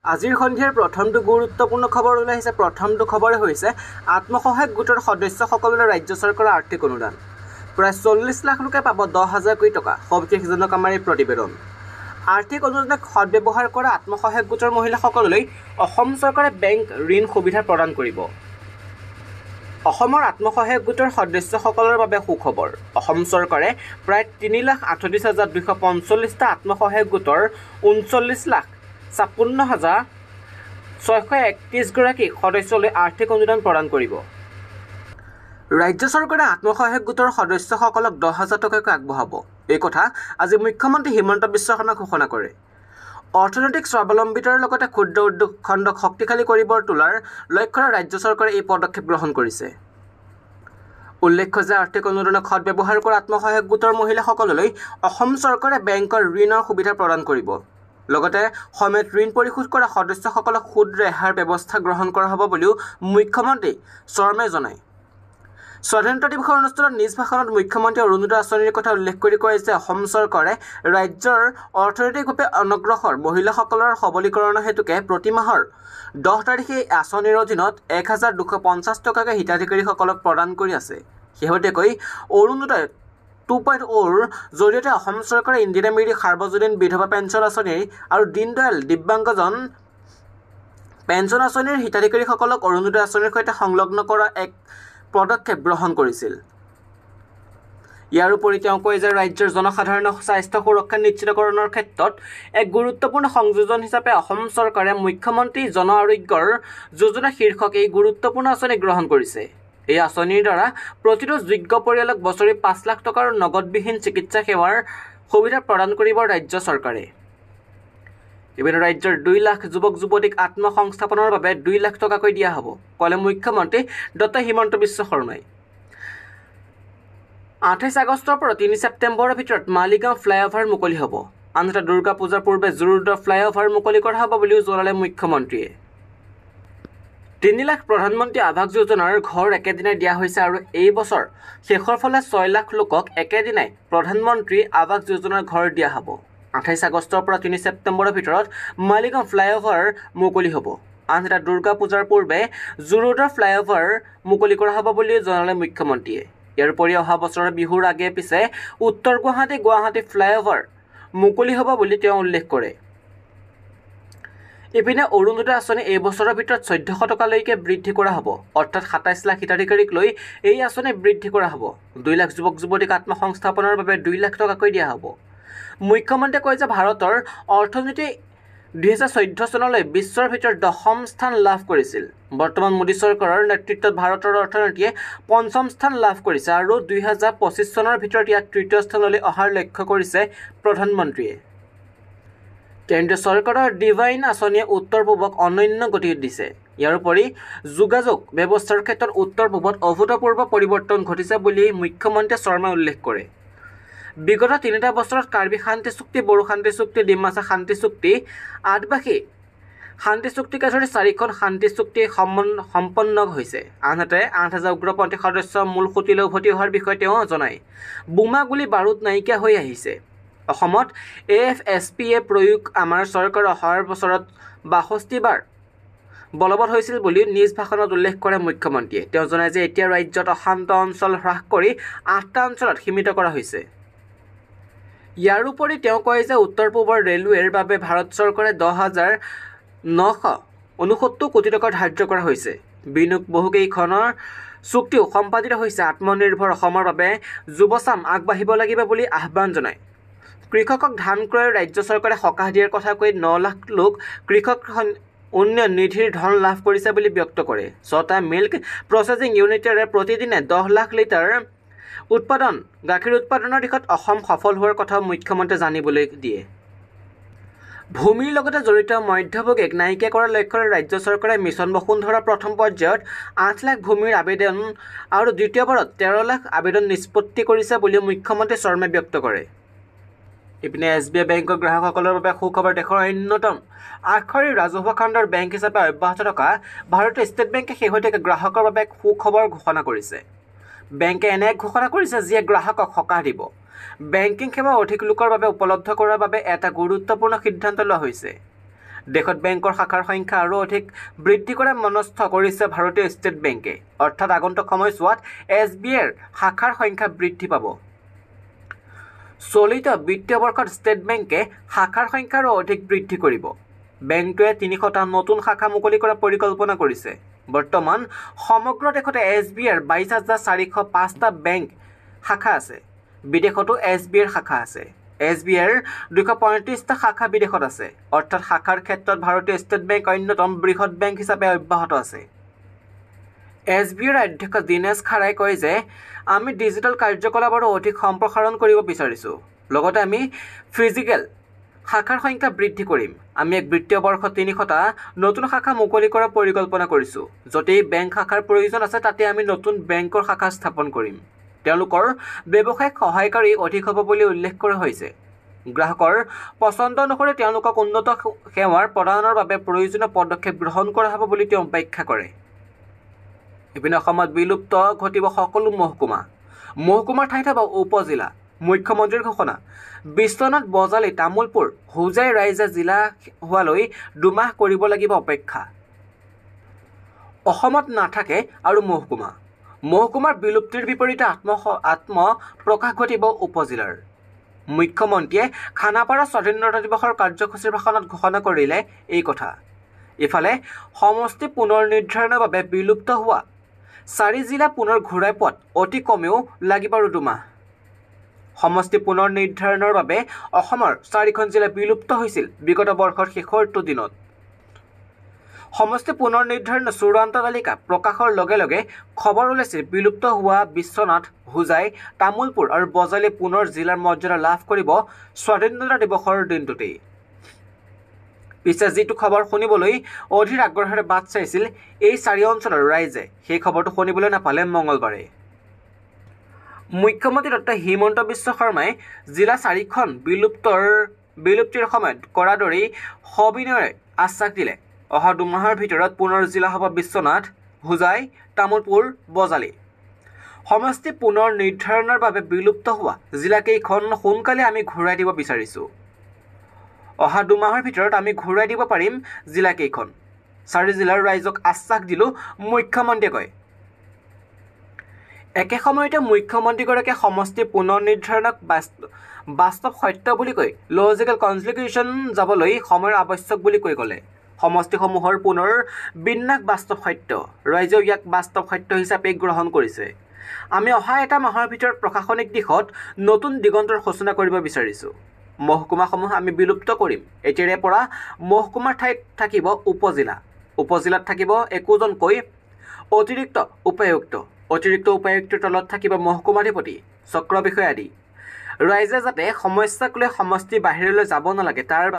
আজিৰ সন্ধিয়াৰ প্ৰথমটো গুৰুত্বপূৰ্ণ খবৰ ওলাই আহিছে। প্ৰথমটো খবৰে হৈছে আত্মসহায়ক গোটৰ সদস্যসকললৈ ৰাজ্য চৰকাৰৰ আৰ্থিক অনুদান। প্ৰায় 40 লাখ লোকে পাব 10,000 কোটি টকা। সবিশেষ জনক আমাৰ এই প্ৰতিবেদন। আৰ্থিক অনুদানক সদ্ব্যৱহাৰ কৰা আত্মসহায়ক গোটৰ মহিলাসকললৈ অসম চৰকাৰে বেংক ঋণ সুবিধা প্ৰদান কৰিব। অসমৰ আত্মসহায়ক গোটৰ সদস্যসকলৰ বাবে সুখবৰ। অসম চৰকাৰে প্ৰায় 3,38,245টা আত্মসহায়ক গোটৰ 39,56,631 গৰাকী সদস্যলৈ আৰ্থিক অনুদান প্ৰদান কৰিব। ৰাজ্য চৰকাৰে আত্মসহায়ক গোটৰ সদস্যসকলক 10,000 টকাকৈ আগবঢ়াব। এই কথা আজি মুখ্যমন্ত্ৰী হিমন্ত বিশ্ব শৰ্মাই ঘোষণা কৰে। অৰ্থনৈতিক স্বাৱলম্বিতাৰ লগতে ক্ষুদ্ৰ উদ্যোগ খণ্ডক শক্তিশালী কৰিব তোলাৰ লক্ষ্যৰে ৰাজ্য চৰকাৰে এই পদক্ষেপ গ্ৰহণ কৰিছে। উল্লেখ্য যে আৰ্থিক অনুদানক সদ্ব্যৱহাৰ কৰা আত্মসহায়ক গোটৰ মহিলাসকললৈ অসম চৰকাৰে বেংকৰ ঋণৰ সুবিধা প্ৰদান কৰিব। লগতে সময়ত ঋণ পৰিশোধ কৰা সদস্যসকলক সুদ ৰেহাইৰ ব্যৱস্থা গ্ৰহণ কৰা হ'ব বুলিও মুখ্যমন্ত্ৰী শৰ্মাই জনায়। স্বাধীনতা দিৱসৰ অনুষ্ঠানত নিজ ভাষণত মুখ্যমন্ত্ৰী অৰুণোদয় আঁচনিৰ কথা উল্লেখ কৰি কয় যে অসম চৰকাৰে ৰাজ্যৰ অৰ্থনৈতিকভাৱে অনগ্ৰসৰ মহিলাসকলৰ সবলীকৰণৰ হেতুকে প্ৰতি মাহৰ 10 তাৰিখে এই আঁচনিৰ অধীনত 1,250 টকাকৈ হিতাধিকাৰীসকলক প্ৰদান কৰি আছে। শেহতীয়াকৈ অৰুণোদয় 2.0ৰ জৰিয়তে অসম চৰকাৰে ইন্দিৰা মিৰি সাৰ্বজনীন বিধৱা পেঞ্চন আঁচনি আৰু দীনদয়াল দিব্যাংগজন পেঞ্চন আঁচনিৰ হিতাধিকাৰীসকলক অৰুণোদয় আঁচনিৰ সৈতে সংলগ্ন কৰা এক পদক্ষেপ গ্ৰহণ কৰিছিল। ইয়াৰ উপৰি তেওঁ কয় যে ৰাজ্যৰ জনসাধাৰণৰ স্বাস্থ্য সুৰক্ষা নিশ্চিতকৰণৰ ক্ষেত্ৰত এক গুৰুত্বপূৰ্ণ সংযোজন হিচাপে অসম চৰকাৰে মুখ্যমন্ত্ৰী জন আৰোগ্যৰ যোজনা শীৰ্ষক এই গুৰুত্বপূৰ্ণ আঁচনি গ্ৰহণ কৰিছে। এই আঁচনিৰ দ্বাৰা প্ৰতিটো যোগ্য পৰিয়ালক বছৰি 5 লাখ টকাৰ নগদবিহীন চিকিৎসা সেৱাৰ সুবিধা প্ৰদান কৰিব ৰাজ্য চৰকাৰে। ইপিনে ৰাজ্যৰ 2 লাখ যুৱক যুৱতীক আত্মসংস্থাপনৰ বাবে 2 লাখ টকাকৈ দিয়া হ'ব, ক'লে মুখ্যমন্ত্ৰী ডক্টৰ হিমন্ত বিশ্ব শৰ্মাই। 28 আগষ্টৰ পৰা 3 ছেপ্টেম্বৰৰ ভিতৰত মালিগাঁও ফ্লাইঅভাৰ মুকলি হ'ব। আনহাতে দুৰ্গা পূজাৰ পূৰ্বে জোৰদৰ ফ্লাইঅভাৰ মুকলি কৰা হ'ব বুলিও জনালে মুখ্যমন্ত্ৰীয়ে। 3 লাখ প্ৰধানমন্ত্ৰী আৱাস যোজনাৰ ঘৰ একেদিনাই দিয়া হৈছে আৰু এই বছৰ শেষৰ ফালে 6 লাখ লোকক একেদিনাই প্ৰধানমন্ত্ৰী আৱাস যোজনাৰ ঘৰ দিয়া হ'ব। 28 আগষ্টৰ পৰা 3 ছেপ্টেম্বৰৰ ভিতৰত মালিগাঁও ফ্লাইঅভাৰ মুকলি হ'ব। আনহাতে দুৰ্গা পূজাৰ পূৰ্বে জোৰদৰ ফ্লাইঅভাৰ মুকলি কৰা হ'ব বুলি জনালে মুখ্যমন্ত্ৰীয়ে। ইয়াৰ উপৰি অহা বছৰৰ বিহুৰ আগে পিছে উত্তৰ গুৱাহাটী ফ্লাইঅভাৰ মুকলি হ'ব বুলি তেওঁ উল্লেখ কৰে। ইপিনে অৰুণোদয় আঁচনি এই বছৰৰ ভিতৰত 1400 টকালৈকে বৃদ্ধি কৰা হ'ব, অৰ্থাৎ 27 লাখ হিতাধিকাৰীক লৈ এই আঁচনি বৃদ্ধি কৰা হ'ব। 2 লাখ যুৱক যুৱতীক আত্মসংস্থাপনৰ বাবে 2 লাখ টকাকৈ দিয়া হ'ব। মুখ্যমন্ত্ৰীয়ে কয় যে ভাৰতৰ অৰ্থনীতি 2014 চনলৈ বিশ্বৰ ভিতৰত 10ম স্থান লাভ কৰিছিল। বৰ্তমান মোদী চৰকাৰৰ নেতৃত্বত ভাৰতৰ অৰ্থনীতিয়ে 5ম স্থান লাভ কৰিছে আৰু 2025 চনৰ ভিতৰত ইয়াক 3য় স্থানলৈ অহাৰ লক্ষ্য কৰিছে প্ৰধানমন্ত্ৰীয়ে। কেন্দ্ৰীয় চৰকাৰৰ ডিভাইন আঁচনিয়ে উত্তৰ পূবক অনন্য গতি দিছে। ইয়াৰ উপৰি যোগাযোগ ব্যৱস্থাৰ ক্ষেত্ৰত উত্তৰ পূবত অভূতপূৰ্ব পৰিৱৰ্তন ঘটিছে বুলি মুখ্যমন্ত্ৰী শৰ্মাই উল্লেখ কৰে। বিগত 3টা বছৰত কাৰ্বি শান্তি চুক্তি, বড়ো শান্তি চুক্তি, ডিমাচা শান্তি চুক্তি, আদিবাসী শান্তি চুক্তিকে ধৰি 4খন শান্তি চুক্তি সম্পন্ন হৈছে। আনহাতে 8,000 উগ্ৰপন্থী সদস্য মূল সুঁতিলৈ উভতি অহাৰ বিষয়ে তেওঁ জনায়। বোমা গুলী বাৰুদ নাইকিয়া হৈ আহিছে। অসমত AFSPA প্ৰয়োগ আমাৰ চৰকাৰৰ অহাৰ বছৰত 62 বাৰ বলবৎ হৈছিল বুলি নিজ ভাষণত উল্লেখ কৰে মুখ্যমন্ত্ৰীয়ে। তেওঁ জনায় যে এতিয়া ৰাজ্যত অশান্ত অঞ্চল হ্ৰাস কৰি 8টা অঞ্চলত সীমিত কৰা হৈছে। ইয়াৰ উপৰি তেওঁ কয় যে উত্তৰ পূবৰ ৰেলৱেৰ বাবে ভাৰত চৰকাৰে 10,969 কোটি টকা ধাৰ্য কৰা হৈছে। বিনিয়োগ বহুকেইখনৰ চুক্তিও সম্পাদিত হৈছে। আত্মনিৰ্ভৰ অসমৰ বাবে যুৱচাম আগবাঢ়িব লাগিব বুলি আহ্বান জনায়। কৃষকক ধান ক্ৰয়ৰ ৰাজ্য চৰকাৰে সকাহ দিয়াৰ কথা কৈ 9 লাখ লোক কৃষক উন্নয়ন নিধিৰ ধন লাভ কৰিছে বুলি ব্যক্ত কৰে। 6টা মিল্ক প্ৰচেছিং ইউনিটেৰে প্ৰতিদিনে 10 লাখ লিটাৰ গাখীৰ উৎপাদনৰ দিশত অসম সফল হোৱাৰ কথাও মুখ্যমন্ত্ৰীয়ে জানিবলৈ দিয়ে। ভূমিৰ লগতে জড়িত মধ্যভোগীক নাইকিয়া কৰাৰ লক্ষ্যৰে ৰাজ্য চৰকাৰে মিছন বসুন্ধৰা প্ৰথম পৰ্যায়ত 8 লাখ ভূমিৰ আবেদন আৰু দ্বিতীয়বাৰত 13 লাখ আবেদন নিষ্পত্তি কৰিছে বুলি মুখ্যমন্ত্ৰী শৰ্মাই ব্যক্ত কৰে। ইপিনে SBI বেংকৰ গ্ৰাহকসকলৰ বাবে সুখবৰ। দেশৰ অন্যতম আগশাৰীৰ ৰাজহুৱা খণ্ডৰ বেংক হিচাপে অব্যাহত থকা ভাৰতীয় ষ্টেট বেংকে শেহতীয়াকৈ গ্ৰাহকৰ বাবে সুখবৰ ঘোষণা কৰিছে। বেংকে এনে এক ঘোষণা কৰিছে যিয়ে গ্ৰাহকক সকাহ দিব। বেংকিং সেৱা অধিক লোকৰ বাবে উপলব্ধ কৰাৰ বাবে এটা গুৰুত্বপূৰ্ণ সিদ্ধান্ত লোৱা হৈছে। দেশত বেংকৰ শাখাৰ সংখ্যা আৰু অধিক বৃদ্ধি কৰাৰ মনস্থ কৰিছে ভাৰতীয় ষ্টেট বেংকে, অৰ্থাৎ আগন্তুক সময়ছোৱাত SBIৰ শাখাৰ সংখ্যা বৃদ্ধি পাব। চলিত বিত্তীয় বৰ্ষত ষ্টেট বেংকে শাখাৰ সংখ্যা আৰু অধিক বৃদ্ধি কৰিব। বেংকটোৱে 300টা নতুন শাখা মুকলি কৰাৰ পৰিকল্পনা কৰিছে। বৰ্তমান সমগ্ৰ দেশতে SBIৰ 22,405টা বেংক শাখা আছে। বিদেশতো SBIৰ শাখা আছে। SBIৰ 235টা শাখা বিদেশত আছে, অৰ্থাৎ শাখাৰ ক্ষেত্ৰত ভাৰতীয় ষ্টেট বেংক অন্যতম বৃহৎ বেংক হিচাপে অব্যাহত আছে। SBIৰ অধ্যক্ষ দিনেশ খাৰাই কয় যে আমি ডিজিটেল কাৰ্যকলাপ আৰু অধিক সম্প্ৰসাৰণ কৰিব বিচাৰিছোঁ। লগতে আমি ফিজিকেল শাখাৰ সংখ্যা বৃদ্ধি কৰিম। আমি এক বিত্তীয় বৰ্ষত 300টা নতুন শাখা মুকলি কৰাৰ পৰিকল্পনা কৰিছোঁ। য'তেই বেংক শাখাৰ প্ৰয়োজন আছে তাতে আমি নতুন বেংকৰ শাখা স্থাপন কৰিম। তেওঁলোকৰ ব্যৱসায়িক সহায়কাৰী অধিক হ'ব বুলি উল্লেখ কৰা হৈছে। গ্ৰাহকৰ পচন্দ অনুসৰি তেওঁলোকক উন্নত সেৱাৰ প্ৰদানৰ বাবে প্ৰয়োজনীয় পদক্ষেপ গ্ৰহণ কৰা হ'ব বুলি তেওঁ ব্যাখ্যা কৰে। ইপিনে অসমত বিলুপ্ত ঘটিব সকলো মহকুমাৰ ঠাইত হ'ব উপজিলা। মুখ্যমন্ত্ৰীৰ ঘোষণা। বিশ্বনাথ, বজালী, তামুলপুৰ, হোজাই ৰাইজে জিলা হোৱালৈ 2 মাহ কৰিব লাগিব অপেক্ষা। অসমত নাথাকে আৰু মহকুমাৰ বিলুপ্তিৰ বিপৰীতে আত্মপ্ৰকাশ ঘটিব উপজিলাৰ। মুখ্যমন্ত্ৰীয়ে খানাপাৰা স্বাধীনতা দিৱসৰ কাৰ্যসূচীৰ ভাষণত ঘোষণা কৰিলে এই কথা। ইফালে সমষ্টি পুনৰ নিৰ্ধাৰণৰ বাবে বিলুপ্ত হোৱা 4 জিলা পুনৰ ঘূৰাই পোৱাত অতি কমেও লাগিব আৰু 2 মাহ। সমষ্টি পুনৰ নিৰ্ধাৰণৰ বাবে অসমৰ 4খন জিলা বিলুপ্ত হৈছিল বিগত বৰ্ষৰ শেষৰটো দিনত। সমষ্টি পুনৰ নিৰ্ধাৰণৰ চূড়ান্ত তালিকা প্ৰকাশৰ লগে লগে খবৰ ওলাইছিল বিলুপ্ত হোৱা বিশ্বনাথ, হোজাই, তামুলপুৰ আৰু বজালী পুনৰ জিলাৰ মৰ্যাদা লাভ কৰিব স্বাধীনতা দিৱসৰ দিনটোতেই। পিছে যিটো খবৰ শুনিবলৈ অধীৰ আগ্ৰহেৰে বাট চাইছিল এই 4 অঞ্চলৰ ৰাইজে, সেই খবৰটো শুনিবলৈ নাপালে মঙলবাৰে। মুখ্যমন্ত্ৰী ডক্টৰ হিমন্ত বিশ্ব শৰ্মাই জিলা 4খন বিলুপ্তিৰ সময়ত কৰা দৰেই সবিনয়েৰে আশ্বাস দিলে। অহা 2 মাহৰ ভিতৰত পুনৰ জিলা হ'ব বিশ্বনাথ, হোজাই, তামুলপুৰ, বজালী। সমষ্টি পুনৰ নিৰ্ধাৰণৰ বাবে বিলুপ্ত হোৱা জিলাকেইখন সোনকালে আমি ঘূৰাই দিব বিচাৰিছোঁ। অহা 2 মাহৰ ভিতৰত আমি ঘূৰাই দিব পাৰিম জিলাকেইখন। 4 জিলাৰ ৰাইজক আশ্বাস দিলোঁ, মুখ্যমন্ত্ৰীয়ে কয়। একে সময়তে মুখ্যমন্ত্ৰীগৰাকীয়ে সমষ্টি পুনৰ নিৰ্ধাৰণক বাস্তৱ সত্য বুলি কৈ লজিকেল কনক্লুজন যাবলৈ সময়ৰ আৱশ্যক বুলি কৈ ক'লে। সমষ্টিসমূহৰ পুনৰ বিন্যাস বাস্তৱ সত্য। ৰাইজেও ইয়াক বাস্তৱ সত্য হিচাপে গ্ৰহণ কৰিছে। আমি অহা 1 মাহৰ ভিতৰত প্ৰশাসনিক দিশত নতুন দিগন্তৰ সূচনা কৰিব বিচাৰিছোঁ। মহকুমাসমূহ আমি বিলুপ্ত কৰিম। এতিয়াৰে পৰা মহকুমাৰ ঠাইত থাকিব উপজিলাত থাকিব 21জনকৈ অতিৰিক্ত উপায়ুক্তৰ তলত থাকিব মহকুমাধিপতি, চক্ৰ বিষয়া আদি। ৰাইজে যাতে সমস্যাক লৈ সমষ্টি বাহিৰলৈ যাব নালাগে তাৰ